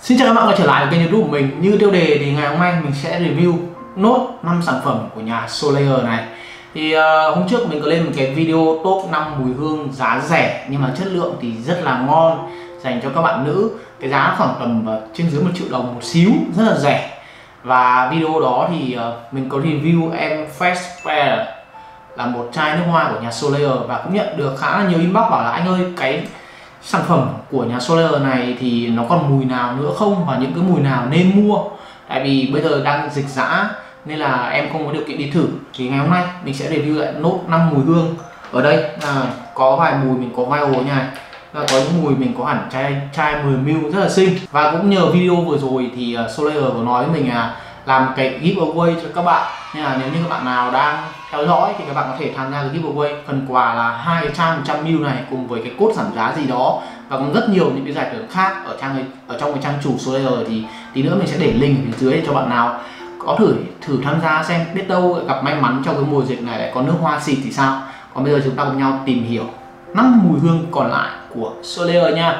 Xin chào các bạn quay trở lại với kênh YouTube của mình. Như tiêu đề thì ngày hôm nay mình sẽ review nốt 5 sản phẩm của nhà Solera này. Thì hôm trước mình có lên một cái video top 5 mùi hương giá rẻ nhưng mà chất lượng thì rất là ngon dành cho các bạn nữ. Cái giá khoảng tầm trên dưới 1 triệu đồng một xíu, rất là rẻ. Và video đó thì mình có review em Fresh Pear là một chai nước hoa của nhà Solera và cũng nhận được khá là nhiều inbox bảo là anh ơi, cái sản phẩm của nhà Solera này thì nó còn mùi nào nữa không và những cái mùi nào nên mua. Tại vì bây giờ đang dịch giã nên là em không có điều kiện đi thử. Thì ngày hôm nay mình sẽ review lại nốt 5 mùi hương. Ở đây là có vài mùi mình có viral nha, và có những mùi mình có hẳn chai 10ml rất là xinh. Và cũng nhờ video vừa rồi thì Solera có nói với mình là làm cái giveaway cho các bạn, nên là nếu như các bạn nào đang theo dõi thì các bạn có thể tham gia cái giveaway. Phần quà là 2 cái chai 100ml này cùng với cái code giảm giá gì đó và còn rất nhiều những cái giải thưởng khác ở trong cái trang chủ Solera. Thì tí nữa mình sẽ để link ở phía dưới để cho bạn nào có thử tham gia xem, biết đâu gặp may mắn trong cái mùa dịch này lại có nước hoa xịt thì sao. Còn bây giờ chúng ta cùng nhau tìm hiểu 5 mùi hương còn lại của Solera nha.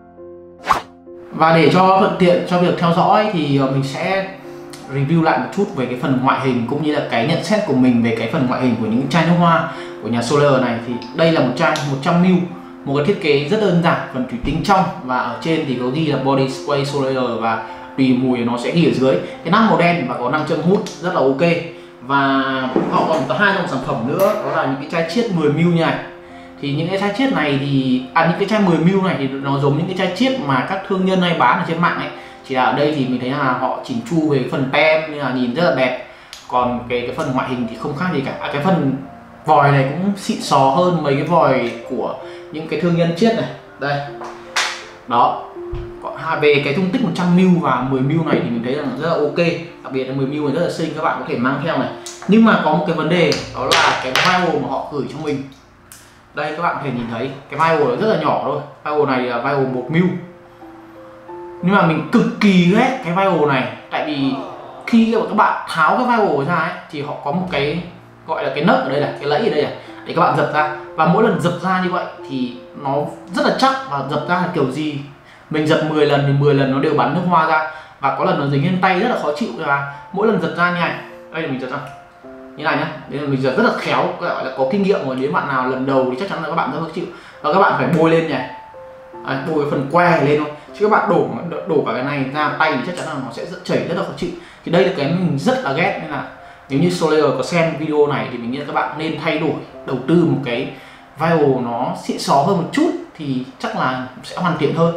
Và để cho thuận tiện cho việc theo dõi thì mình sẽ review lại một chút về cái phần ngoại hình cũng như là cái nhận xét của mình về cái phần ngoại hình của những chai nước hoa của nhà Solera này. Thì đây là một chai 100ml, một cái thiết kế rất đơn giản, phần thủy tinh trong và ở trên thì có ghi là body spray Solera và tùy mùi nó sẽ ghi ở dưới. Cái nắp màu đen và có 5 châm hút rất là ok. Và họ còn có 2 dòng sản phẩm nữa, đó là những cái chai chiết 10ml như này. Thì những cái chai chiết này thì những cái chai 10ml này thì nó giống những cái chai chiết mà các thương nhân hay bán ở trên mạng ấy. Chỉ là ở đây thì mình thấy là họ chỉnh chu về phần tem nên là nhìn rất là đẹp. Còn cái phần ngoại hình thì không khác gì cả. Cái phần vòi này cũng xịn sò hơn mấy cái vòi của những cái thương nhân chiết này. Đây. Đó. Về cái dung tích 100ml và 10ml này thì mình thấy là rất là ok. Đặc biệt là 10ml này rất là xinh, các bạn có thể mang theo này. Nhưng mà có một cái vấn đề, đó là cái vial mà họ gửi cho mình. Đây các bạn có thể nhìn thấy cái vial rất là nhỏ thôi. Vial này là vial 1ml. Nhưng mà mình cực kỳ ghét cái vial này. Tại vì khi các bạn tháo cái vial ra ấy, thì họ có một cái gọi là cái nấc ở đây này, cái lẫy ở đây này, để các bạn giật ra. Và mỗi lần giật ra như vậy thì nó rất là chắc, và giật ra là kiểu gì mình giật 10 lần thì 10 lần nó đều bắn nước hoa ra. Và có lần nó dính lên tay rất là khó chịu. Là mỗi lần giật ra như này, đây là mình giật ra như này nhá, đây là mình giật rất là khéo, gọi là có kinh nghiệm rồi. Nếu bạn nào lần đầu thì chắc chắn là các bạn rất khó chịu và các bạn phải bôi lên này. Bôi cái phần que lên thôi, chứ các bạn đổ cả cái này ra tay thì chắc chắn là nó sẽ chảy rất là khó chịu. Thì đây là cái mình rất là ghét, nên là nếu như Solera có xem video này thì mình nghĩ là các bạn nên thay đổi, đầu tư một cái vial nó xịn xó hơn một chút thì chắc là sẽ hoàn thiện hơn.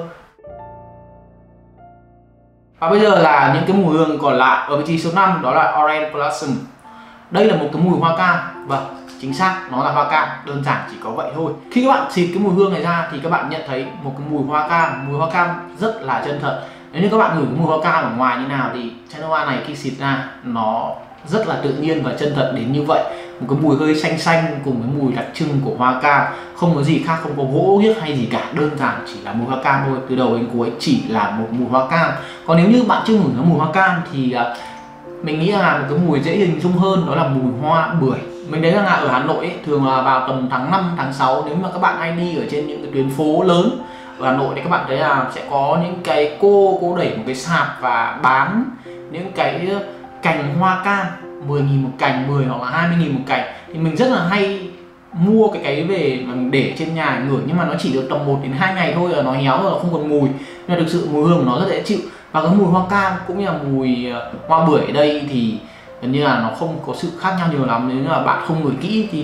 Và bây giờ là những cái mùi hương còn lại ở vị trí số 5, đó là Orange Blossom. Đây là một cái mùi hoa cam. Vâng, chính xác, nó là hoa cam, đơn giản chỉ có vậy thôi. Khi các bạn xịt cái mùi hương này ra thì các bạn nhận thấy một cái mùi hoa cam rất là chân thật. Nếu như các bạn ngửi cái mùi hoa cam ở ngoài như nào thì chai nước hoa này khi xịt ra nó rất là tự nhiên và chân thật đến như vậy. Một cái mùi hơi xanh xanh cùng với mùi đặc trưng của hoa cam, không có gì khác, không có gỗ ghiếc hay gì cả, đơn giản chỉ là mùi hoa cam thôi, từ đầu đến cuối chỉ là một mùi hoa cam. Còn nếu như bạn chưa ngửi cái mùi hoa cam thì mình nghĩ là một cái mùi dễ hình dung hơn, đó là mùi hoa bưởi. Mình thấy là ở Hà Nội ấy, thường là vào tầm tháng 5, tháng 6, nếu mà các bạn hay đi ở trên những cái tuyến phố lớn ở Hà Nội thì các bạn thấy là sẽ có những cái cô đẩy một cái sạp và bán những cái cành hoa cam 10.000 một cành, 10 hoặc là 20.000 một cành. Thì mình rất là hay mua cái về mà mình để trên nhà ngửi, nhưng mà nó chỉ được tầm 1 đến 2 ngày thôi là nó héo rồi, không còn mùi. Nhưng mà thực sự mùi hương của nó rất dễ chịu. Và cái mùi hoa cam cũng như là mùi hoa bưởi ở đây thì gần như là nó không có sự khác nhau nhiều lắm. Nếu như là bạn không ngửi kỹ thì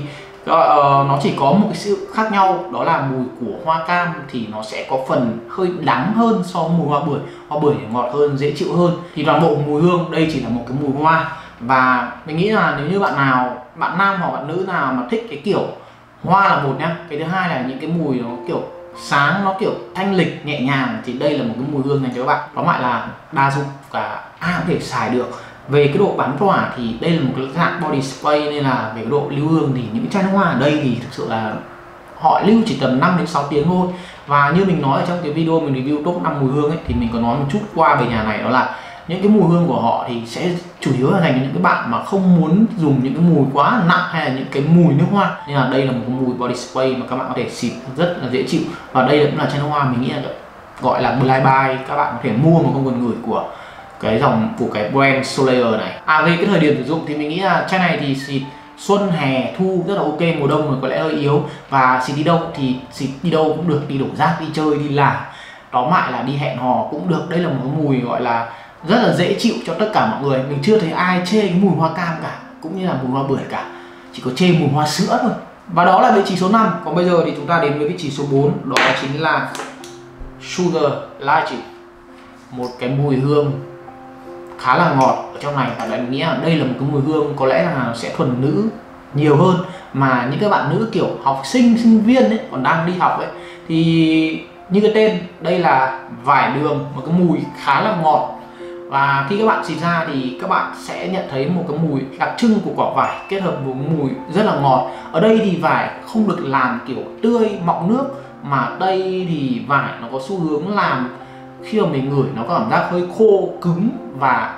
nó chỉ có một cái sự khác nhau, đó là mùi của hoa cam thì nó sẽ có phần hơi đắng hơn so với mùi hoa bưởi. Hoa bưởi thì ngọt hơn, dễ chịu hơn. Thì toàn bộ mùi hương đây chỉ là một cái mùi hoa. Và mình nghĩ là nếu như bạn nam hoặc bạn nữ nào mà thích cái kiểu hoa là một nhá, cái thứ hai là những cái mùi nó kiểu sáng, nó kiểu thanh lịch nhẹ nhàng, thì đây là một cái mùi hương dành cho các bạn. Tóm lại là đa dụng, cả ai cũng thể xài được. Về cái độ bắn tỏa thì đây là một cái dạng body spray, nên là về cái độ lưu hương thì những cái chai nước hoa ở đây thì thực sự là họ lưu chỉ tầm 5 đến 6 tiếng thôi. Và như mình nói ở trong cái video mình review top 5 mùi hương ấy, thì mình có nói một chút qua về nhà này, đó là những cái mùi hương của họ thì sẽ chủ yếu là dành cho những cái bạn mà không muốn dùng những cái mùi quá nặng hay là những cái mùi nước hoa. Nên là đây là một cái mùi body spray mà các bạn có thể xịt rất là dễ chịu. Và đây cũng là chai nước hoa mình nghĩ là gọi là blind buy, các bạn có thể mua mà không cần gửi của cái dòng của cái brand Solaire này. Về cái thời điểm sử dụng thì mình nghĩ là chai này thì xịt xuân hè thu rất là ok, mùa đông thì có lẽ hơi yếu, và xịt đi đâu thì xịt đi đâu cũng được, đi đổ rác, đi chơi, đi làm, tóm lại là đi hẹn hò cũng được. Đây là một cái mùi gọi là rất là dễ chịu cho tất cả mọi người. Mình chưa thấy ai chê cái mùi hoa cam cả, cũng như là mùi hoa bưởi cả, chỉ có chê mùi hoa sữa thôi. Và đó là vị trí số 5. Còn bây giờ thì chúng ta đến với vị trí số 4, đó chính là Sugar Lychee, một cái mùi hương khá là ngọt ở trong này, và mình nghĩ là đây là một cái mùi hương có lẽ là sẽ thuần nữ nhiều hơn, mà những các bạn nữ kiểu học sinh, sinh viên ấy, còn đang đi học ấy, thì như cái tên đây là vải đường, một cái mùi khá là ngọt. Và khi các bạn xịt ra thì các bạn sẽ nhận thấy một cái mùi đặc trưng của quả vải kết hợp với mùi rất là ngọt. Ở đây thì vải không được làm kiểu tươi mọng nước, mà đây thì vải nó có xu hướng làm khi mà mình ngửi nó có cảm giác hơi khô cứng, và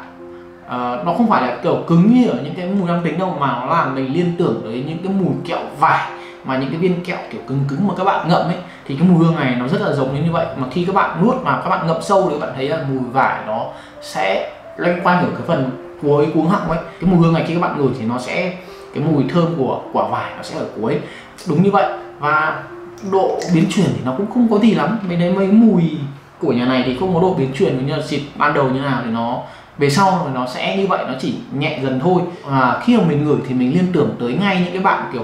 nó không phải là kiểu cứng như ở những cái mùi nam tính đâu, mà nó làm mình liên tưởng tới những cái mùi kẹo vải, mà những cái viên kẹo kiểu cứng cứng mà các bạn ngậm ấy, thì cái mùi hương này nó rất là giống như vậy. Mà khi các bạn nuốt mà các bạn ngậm sâu thì các bạn thấy là mùi vải nó sẽ loanh quanh ở cái phần cuối cuống họng ấy. Cái mùi hương này khi các bạn ngửi thì nó sẽ, cái mùi thơm của quả vải nó sẽ ở cuối, đúng như vậy. Và độ biến chuyển thì nó cũng không có gì lắm, mấy mùi của nhà này thì không có độ biến chuyển như là xịt ban đầu như nào, thì nó về sau thì nó sẽ như vậy, nó chỉ nhẹ dần thôi. Và khi mà mình ngửi thì mình liên tưởng tới ngay những cái bạn kiểu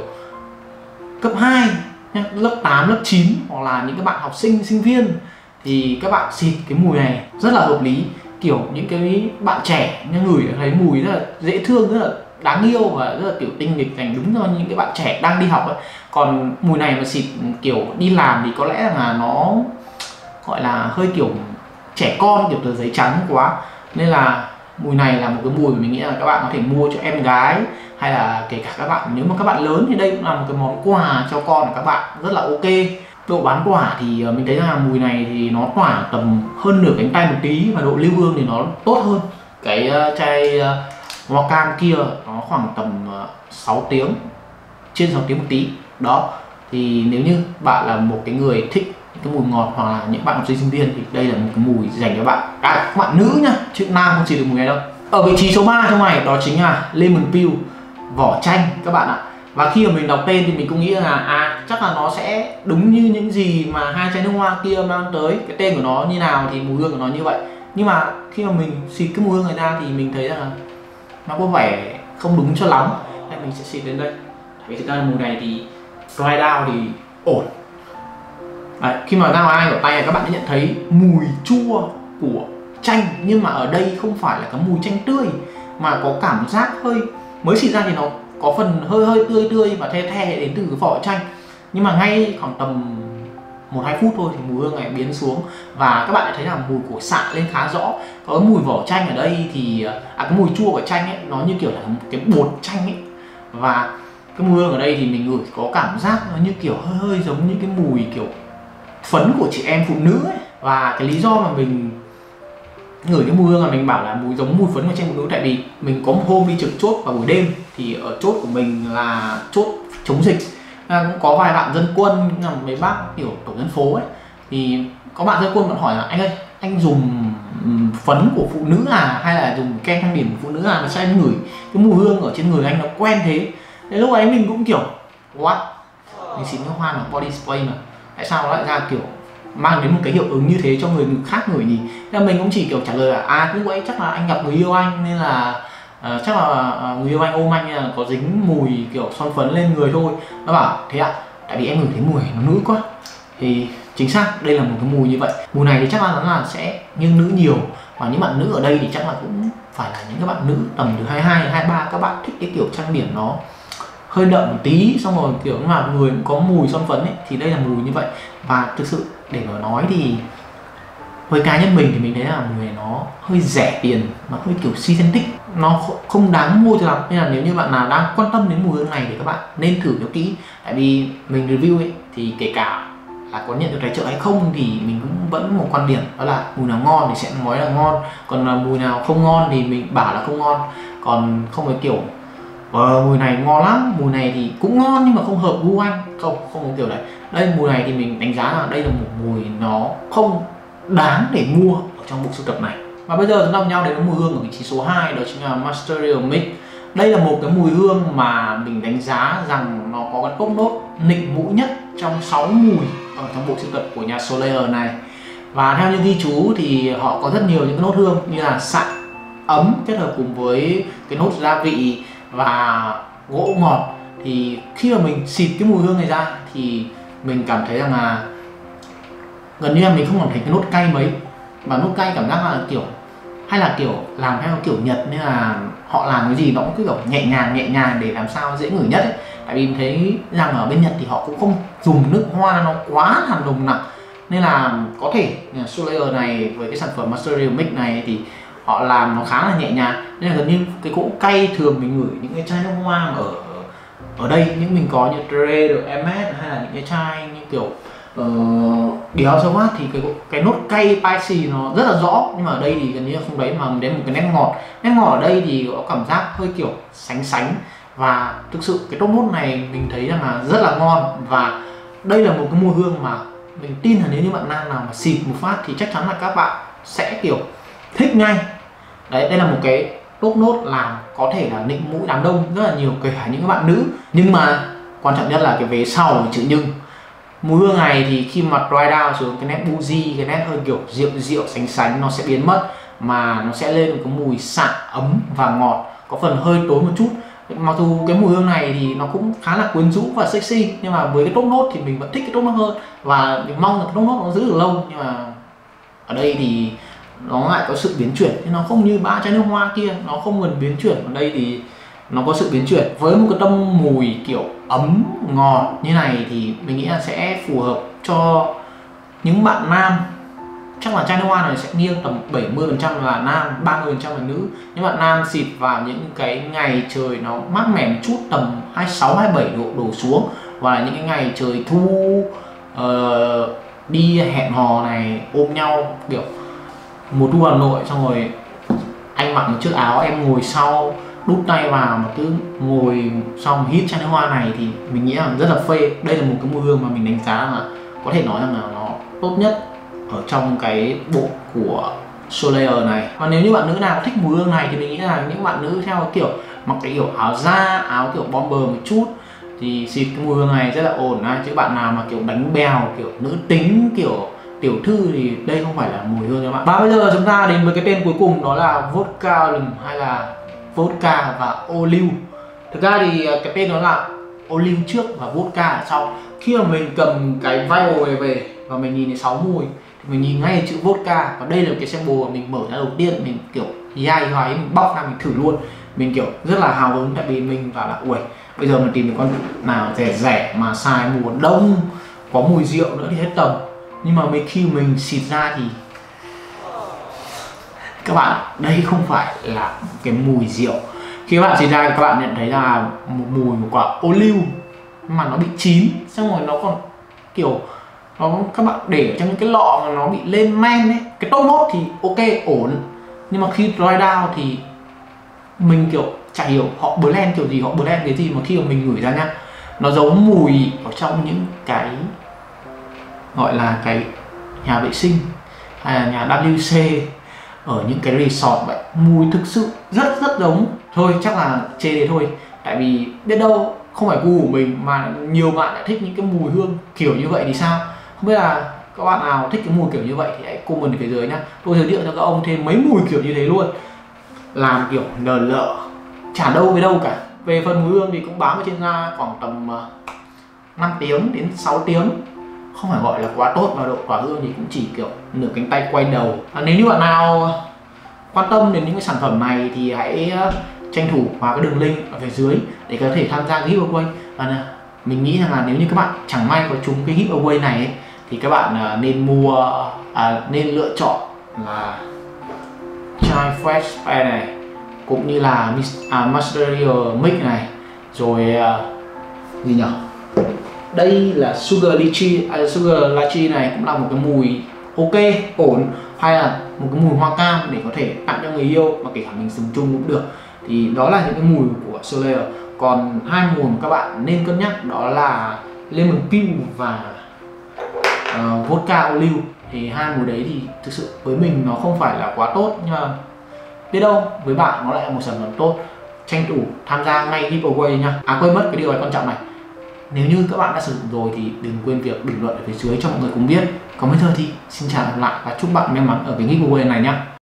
cấp 2, lớp 8, lớp 9, hoặc là những cái bạn học sinh, sinh viên, thì các bạn xịt cái mùi này rất là hợp lý. Kiểu những cái bạn trẻ ngửi thấy mùi rất là dễ thương, rất là đáng yêu, và rất là kiểu tinh nghịch, dành đúng cho những cái bạn trẻ đang đi học ấy. Còn mùi này mà xịt kiểu đi làm thì có lẽ là nó gọi là hơi kiểu trẻ con, kiểu tờ giấy trắng quá. Nên là mùi này là một cái mùi mà mình nghĩ là các bạn có thể mua cho em gái, hay là kể cả các bạn, nếu mà các bạn lớn thì đây cũng là một cái món quà cho con của các bạn rất là ok. Độ bán tỏa thì mình thấy là mùi này thì nó tỏa tầm hơn nửa cánh tay một tí, và độ lưu hương thì nó tốt hơn cái chai hoa cam kia, nó khoảng tầm 6 tiếng, trên 6 tiếng một tí đó. Thì nếu như bạn là một cái người thích cái mùi ngọt, hoặc là những bạn học sinh, sinh viên, thì đây là một cái mùi dành cho bạn, các bạn nữ nhá, chứ nam không xịt được mùi này đâu. Ở vị trí số 3 trong này đó chính là Lemon Peel, vỏ chanh các bạn ạ. Và khi mà mình đọc tên thì mình cũng nghĩ là chắc là nó sẽ đúng như những gì mà hai chai nước hoa kia mang tới, cái tên của nó như nào thì mùi hương của nó như vậy. Nhưng mà khi mà mình xịt cái mùi hương này ra thì mình thấy là nó có vẻ không đúng cho lắm, nên mình sẽ xịt đến đây. Vì thực ra mùi này thì dry down thì ổn. Đấy, khi mà ra ngoài ở tay các bạn sẽ nhận thấy mùi chua của chanh, nhưng mà ở đây không phải là cái mùi chanh tươi, mà có cảm giác hơi, mới xịt ra thì nó có phần hơi tươi và the đến từ cái vỏ chanh, nhưng mà ngay khoảng tầm 1-2 phút thôi thì mùi hương này biến xuống, và các bạn thấy là mùi của xạ lên khá rõ. Có cái mùi vỏ chanh ở đây thì cái mùi chua của chanh ấy, nó như kiểu là cái bột chanh ấy, và cái mùi hương ở đây thì mình ngửi có cảm giác nó như kiểu hơi giống như cái mùi kiểu phấn của chị em phụ nữ ấy. Và cái lý do mà mình ngửi cái mùi hương là mình bảo là mùi giống mùi phấn của chị em phụ nữ, tại vì mình có một hôm đi trực chốt vào buổi đêm, thì ở chốt của mình là chốt chống dịch, cũng có vài bạn dân quân, mấy bác kiểu tổ dân phố ấy, thì có bạn dân quân vẫn hỏi là anh ơi, anh dùng phấn của phụ nữ à, hay là dùng kem trang điểm của phụ nữ à, mà sao em ngửi cái mùi hương ở trên người anh nó quen thế. Thế lúc ấy mình cũng kiểu what, mình xịt nước hoa mà body spray mà, tại sao nó lại ra kiểu mang đến một cái hiệu ứng như thế cho người khác ngửi nhỉ? Nên mình cũng chỉ kiểu trả lời là lúc ấy chắc là anh gặp người yêu anh, nên là chắc là người yêu anh ôm anh, nên là có dính mùi kiểu son phấn lên người thôi. Nó bảo thế ạ, tại vì em ngửi thấy mùi nó nữ quá. Thì chính xác đây là một cái mùi như vậy. Mùi này thì chắc là sẽ nghiêng nữ nhiều, và những bạn nữ ở đây thì chắc là cũng phải là những các bạn nữ tầm từ 22 đến 23, các bạn thích cái kiểu trang điểm nó hơi đậm một tí, xong rồi kiểu mà người có mùi son phấn ấy, thì đây là mùi như vậy. Và thực sự để mà nói thì với cá nhân mình thì mình thấy là mùi này nó hơi rẻ tiền, nó hơi kiểu synthetic, nó không đáng mua cho lắm. Nên là nếu như bạn nào đang quan tâm đến mùi hương này thì các bạn nên thử cho kỹ. Tại vì mình review ấy thì kể cả là có nhận được tài trợ hay không thì mình cũng vẫn một quan điểm, đó là mùi nào ngon thì sẽ nói là ngon, còn là mùi nào không ngon thì mình bảo là không ngon. Còn không phải kiểu mùi này ngon lắm, mùi này thì cũng ngon nhưng mà không hợp gu anh, không có kiểu đấy. Đây mùi này thì mình đánh giá là đây là một mùi nó không đáng để mua ở trong bộ sưu tập này. Và bây giờ chúng ta cùng nhau đến với mùi hương ở vị trí số 2, đó chính là Masterio Mix. Đây là một cái mùi hương mà mình đánh giá rằng nó có cái top nốt nịnh mũi nhất trong 6 mùi ở trong bộ sưu tập của nhà Solera này. Và theo như ghi chú thì họ có rất nhiều những cái nốt hương như là sạ, ấm kết hợp cùng với cái nốt gia vị và gỗ ngọt. Thì khi mà mình xịt cái mùi hương này ra thì mình cảm thấy rằng là gần như là mình không còn thấy cái nốt cay mấy, và nốt cay cảm giác là kiểu hay là kiểu làm theo kiểu Nhật, nên là họ làm cái gì nó cũng cứ kiểu nhẹ nhàng để làm sao dễ ngửi nhất ấy. Tại vì mình thấy rằng ở bên Nhật thì họ cũng không dùng nước hoa nó quá là nồng nặc, nên là có thể Solera này với cái sản phẩm Masterio Mix này thì họ làm nó khá là nhẹ nhàng, nên là gần như cái cỗ cay thường mình ngửi những cái chai nước hoa ở đây, những mình có như Tre, Hermes hay là những cái chai như kiểu Dior Sauvage thì cái nốt cay spicy nó rất là rõ, nhưng mà ở đây thì gần như không đấy, mà đến một cái nét ngọt. Nét ngọt ở đây thì có cảm giác hơi kiểu sánh, và thực sự cái top nốt này mình thấy rằng là rất là ngon. Và đây là một cái mùi hương mà mình tin là nếu như bạn nam nào mà xịt một phát thì chắc chắn là các bạn sẽ kiểu thích ngay. Đấy, đây là một cái top nốt làm có thể là nịnh mũi đám đông rất là nhiều, kể cả những các bạn nữ. Nhưng mà quan trọng nhất là cái vế sau của chữ nhưng. Mùi hương này thì khi mà dry down xuống, cái nét bougie, cái nét hơi kiểu rượu sánh nó sẽ biến mất, mà nó sẽ lên một cái mùi sạ, ấm và ngọt, có phần hơi tối một chút. Mặc dù cái mùi hương này thì nó cũng khá là quyến rũ và sexy, nhưng mà với cái top nốt thì mình vẫn thích cái top nốt hơn, và mình mong là cái top nốt nó giữ được lâu. Nhưng mà ở đây thì nó lại có sự biến chuyển, nhưng nó không như ba chai nước hoa kia, nó không cần biến chuyển. Ở đây thì nó có sự biến chuyển với một cái tông mùi kiểu ấm ngọt như này thì mình nghĩ là sẽ phù hợp cho những bạn nam. Chắc là chai nước hoa này sẽ nghiêng tầm 70% là nam, 30% là nữ. Những bạn nam xịt vào những cái ngày trời nó mát mẻ một chút, tầm 26-27 độ đổ xuống, và những cái ngày trời thu đi hẹn hò này, ôm nhau kiểu mùa thu Hà Nội, xong rồi anh mặc một chiếc áo, em ngồi sau đút tay vào mà cứ ngồi xong hít chai nước hoa này thì mình nghĩ là rất là phê. Đây là một cái mùi hương mà mình đánh giá là có thể nói rằng là nó tốt nhất ở trong cái bộ của Solera này. Và nếu như bạn nữ nào thích mùi hương này thì mình nghĩ là những bạn nữ theo kiểu mặc cái kiểu áo da, áo kiểu bomber một chút thì xịt cái mùi hương này rất là ổn. Chứ bạn nào mà kiểu đánh bèo, kiểu nữ tính, kiểu tiểu thư thì đây không phải là mùi hương cho bạn. Và bây giờ chúng ta đến với cái tên cuối cùng, đó là Vodka hay là vodka và olive. Thực ra thì cái tên nó là olive trước và vodka ở sau. Khi mà mình cầm cái vial về và mình nhìn thấy 6 mùi thì mình nhìn ngay chữ vodka, và đây là cái sample mà mình mở ra đầu tiên, mình kiểu dai hoài, mình bóc ra mình thử luôn. Mình kiểu rất là hào hứng, tại vì mình bảo là ui, bây giờ mình tìm được con nào rẻ mà xài mùa đông, có mùi rượu nữa thì hết tầm. Nhưng mà khi mình xịt ra thì các bạn, đây không phải là cái mùi rượu. Khi các bạn xịt ra các bạn nhận thấy là một mùi một quả olive mà nó bị chín, xong rồi nó còn kiểu các bạn để trong những cái lọ mà nó bị lên men ấy. Cái top nốt thì ok, ổn, nhưng mà khi dry down thì mình kiểu chả hiểu họ blend kiểu gì, họ blend cái gì mà khi mà mình ngửi ra nhá, nó giống mùi ở trong những cái gọi là cái nhà vệ sinh hay là nhà WC ở những cái resort vậy. Mùi thực sự rất giống. Thôi chắc là chê đấy thôi, tại vì biết đâu không phải gu của mình, mà nhiều bạn lại thích những cái mùi hương kiểu như vậy thì sao. Không biết là các bạn nào thích cái mùi kiểu như vậy thì hãy comment ở phía dưới nhá. Tôi giới thiệu cho các ông thêm mấy mùi kiểu như thế luôn, làm kiểu nở lợ chả đâu với đâu cả. Về phần mùi hương thì cũng bám ở trên da khoảng tầm 5 tiếng đến 6 tiếng, không phải gọi là quá tốt, và độ tỏa hương thì cũng chỉ kiểu nửa cánh tay quay đầu. Nếu như bạn nào quan tâm đến những cái sản phẩm này thì hãy tranh thủ vào cái đường link ở phía dưới để có thể tham gia cái giveaway. Và mình nghĩ rằng là nếu như các bạn chẳng may có trúng cái giveaway này ấy, thì các bạn nên lựa chọn là chai fresh spray này, cũng như là Masterio Mix này, rồi gì nhỉ, đây là Sugar Lychee này cũng là một cái mùi ok, ổn, hay là một cái mùi hoa cam để có thể tặng cho người yêu, mà kể cả mình dùng chung cũng được. Thì đó là những cái mùi của Solera. Còn hai mùi mà các bạn nên cân nhắc đó là Lemon Peel và Vodka Olive. Thì hai mùi đấy thì thực sự với mình nó không phải là quá tốt, nhưng mà biết đâu với bạn nó lại là một sản phẩm tốt. Tranh thủ tham gia ngay giveaway nha. À quên mất cái điều này quan trọng này, nếu như các bạn đã sử dụng rồi thì đừng quên việc bình luận ở phía dưới cho mọi người cùng biết. Còn bây giờ thì xin chào và hẹn gặp lại và chúc bạn may mắn ở cái giveaway này nhé.